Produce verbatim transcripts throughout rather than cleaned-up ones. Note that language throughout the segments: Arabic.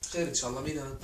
خير ان شاء الله. مين هاد؟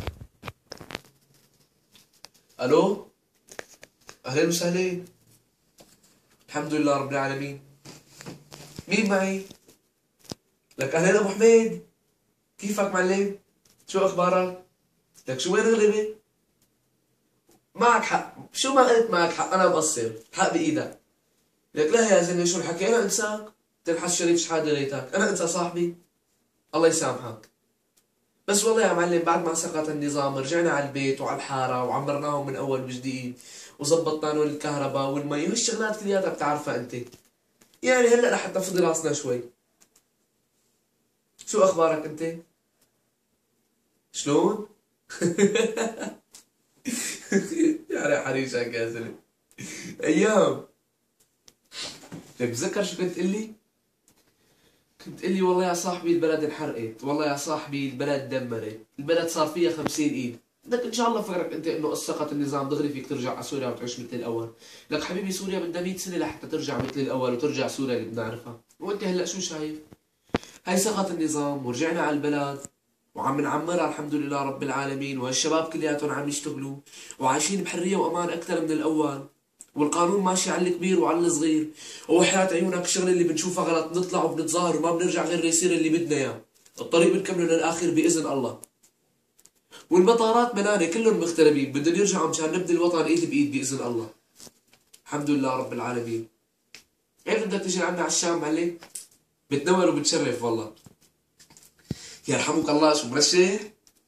الو، اهلين وسهلين. الحمد لله رب العالمين. مين معي؟ لك اهلين ابو حميد، كيفك معلم؟ شو اخبارك؟ لك شو وين غلبة؟ معك حق، شو ما قلت معك حق، انا مقصر، الحق بايدك. لك لا يا زلمه، شو الحكي؟ انا انساك؟ تنحس شريف شحاده ليتك، انا انسى صاحبي؟ الله يسامحك. بس والله يا معلم، بعد ما سقط النظام رجعنا على البيت وعلى الحاره وعمرناهم من اول وجديد، وزبطنا لهم الكهرباء والمي وهالشغلات كلياتها بتعرفها انت. يعني هلا لحتى نفضي راسنا شوي. شو اخبارك انت؟ شلون؟ يعني حريشك يا زلمه. ايام. لك بتذكر شو كنت تقول لي؟ كنت تقول لي والله يا صاحبي البلد انحرقت، والله يا صاحبي البلد دمرت، البلد صار فيها خمسين ايد. بدك ان شاء الله فكرك انت انه سقط النظام دغري فيك ترجع على سوريا وتعيش مثل الاول. لك حبيبي سوريا بدها مية سنه لحتى ترجع مثل الاول وترجع سوريا اللي بنعرفها، وانت هلا شو شايف؟ هي سقط النظام ورجعنا على البلد وعم نعمرها الحمد لله رب العالمين، وهالشباب كلياتهم عم يشتغلوا وعايشين بحريه وامان اكثر من الاول، والقانون ماشي على الكبير وعلى الصغير. وحياة عيونك الشغله اللي بنشوفها غلط نطلع وبنتظاهر وما بنرجع غير ليصير اللي بدنا اياه. الطريق بنكمله للاخر باذن الله. والمطارات منانه كلهم مغتربين بدهم يرجعوا مشان نبني الوطن ايد بايد باذن الله. الحمد لله رب العالمين. كيف بدك تجي عنا على الشام معلم؟ بتنور وبتشرف والله. يرحمك الله، شو مرشح؟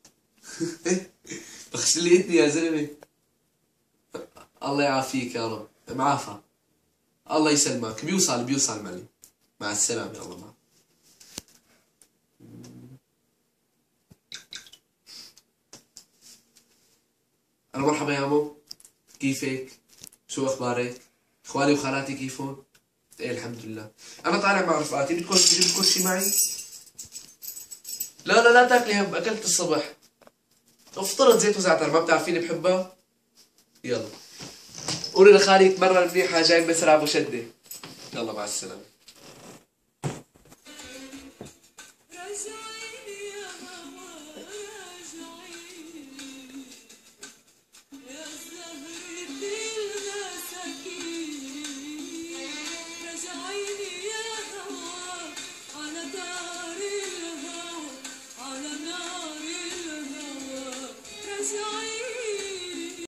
بخشليتني يا زلمه. الله يعافيك يا رب، معافى. الله يسلمك، بيوصل بيوصل معلم. مع السلامة، الله معك. أنا مرحبا يا عمو، كيفك؟ شو أخبارك؟ إخواني وخالاتي كيفهم؟ إيه الحمد لله. أنا طالع مع رفقاتي، بدكم تجيب لكم شي معي؟ لا لا لا تاكلي هم، أكلت الصبح. افطرت زيت وزعتر، ما بتعرفيني بحبها؟ يلا. قولي لخالي يتمرن منيحة، جاي بسرعة أبو شدة. يلا مع السلامة.